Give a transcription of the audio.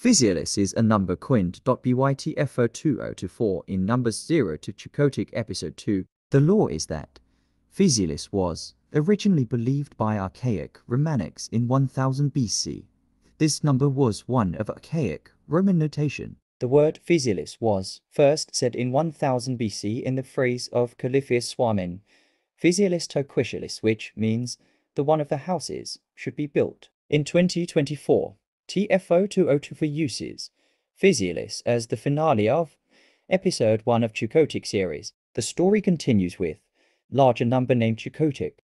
PHYSIALIS is a number quint.bytfo2024 in numbers 0 to Chukotic episode 2. The law is that PHYSIALIS was originally believed by archaic Romanics in 1000 BC. This number was one of archaic Roman notation. The word PHYSIALIS was first said in 1000 BC in the phrase of Caliphus Swamin, PHYSIALIS to Quishalis, which means the one of the houses should be built. In 2024, TFO 202 for uses PHYSIALIS as the finale of episode 1 of Chukotic series. The story continues with larger number named Chukotic.